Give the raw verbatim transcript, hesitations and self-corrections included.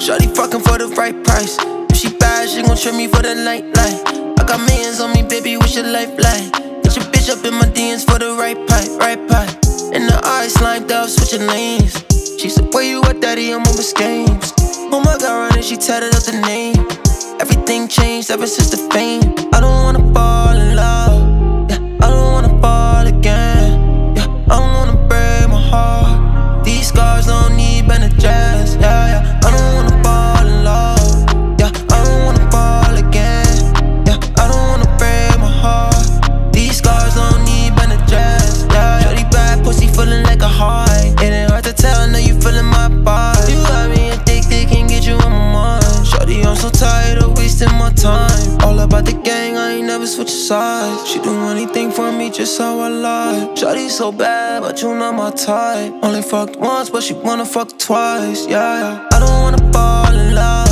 Shawty fucking for the right price. If she bad, she gon' trip me for the night light. I got millions on me, baby, what's your life like? Get your bitch up in my D Ms for the right pipe, right pipe. And the eyes slimed out, switching lanes. She said, where you at, daddy? I'm on the games. Oh my God, Ronny, she tatted up the name. Everything changed ever since the fame. I don't wanna fall in love, yeah, I don't wanna fall again, yeah, I don't wanna break my heart. These scars don't need bandages, yeah, yeah. I don't wanna fall in love, yeah, I don't wanna fall again, yeah, I don't wanna break my heart. These scars don't need bandages, yeah, yeah. Shorty bad, pussy feeling like a heart. It ain't hard to tell, now you feeling my vibe. You got me addicted, can't get you on my mind. Shorty, I'm so tired of wasting my time. All about the gang, I ain't never switch sides. She do anything for me, just how I lie. Shorty so bad, but you not my type. Only fucked once, but she wanna fuck twice, yeah, yeah. I don't wanna fall in love,